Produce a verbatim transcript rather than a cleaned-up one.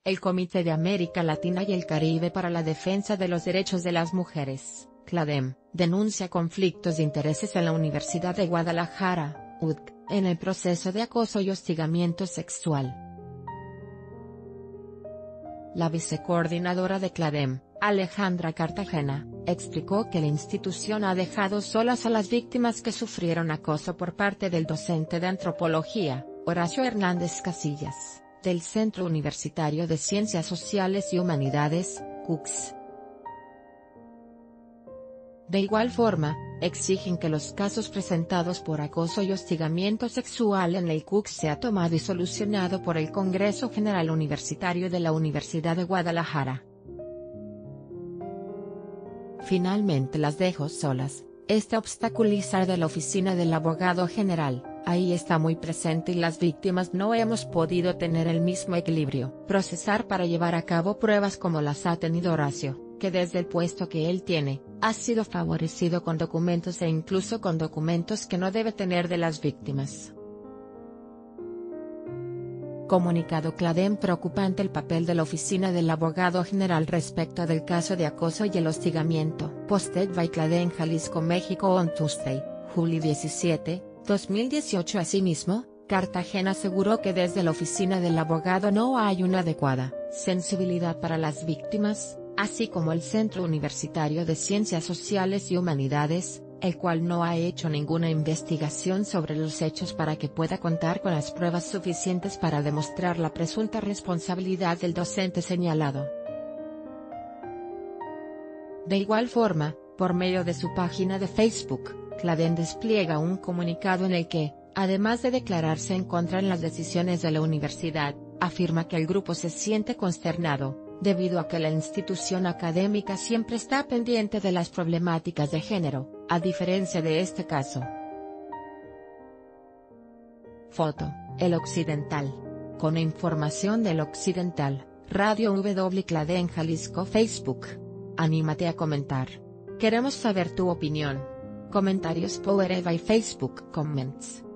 El Comité de América Latina y el Caribe para la Defensa de los Derechos de las Mujeres, CLADEM, denuncia conflictos de intereses en la Universidad de Guadalajara, U D C, en el proceso de acoso y hostigamiento sexual. La vicecoordinadora de CLADEM, Alejandra Cartagena, explicó que la institución ha dejado solas a las víctimas que sufrieron acoso por parte del docente de antropología, Horacio Hernández Casillas, del Centro Universitario de Ciencias Sociales y Humanidades, C U C S. De igual forma, exigen que los casos presentados por acoso y hostigamiento sexual en el C U C S sea tomado y solucionado por el Congreso General Universitario de la Universidad de Guadalajara. Finalmente las dejo solas. Este obstaculizar de la oficina del abogado general, ahí está muy presente y las víctimas no hemos podido tener el mismo equilibrio. Procesar para llevar a cabo pruebas como las ha tenido Horacio, que desde el puesto que él tiene, ha sido favorecido con documentos e incluso con documentos que no debe tener de las víctimas. Comunicado CLADEM. Preocupante el papel de la oficina del abogado general respecto del caso de acoso y el hostigamiento. Posted by CLADEM Jalisco, México on Tuesday, julio diecisiete, dos mil dieciocho. Asimismo, Cartagena aseguró que desde la oficina del abogado no hay una adecuada sensibilidad para las víctimas, así como el Centro Universitario de Ciencias Sociales y Humanidades, el cual no ha hecho ninguna investigación sobre los hechos para que pueda contar con las pruebas suficientes para demostrar la presunta responsabilidad del docente señalado. De igual forma, por medio de su página de Facebook, CLADEM despliega un comunicado en el que, además de declararse en contra en las decisiones de la universidad, afirma que el grupo se siente consternado, debido a que la institución académica siempre está pendiente de las problemáticas de género, a diferencia de este caso. Foto, El Occidental. Con información del Occidental, Radio W CLADEM Jalisco. Facebook. Anímate a comentar. Queremos saber tu opinión. Comentarios powered by Facebook Comments.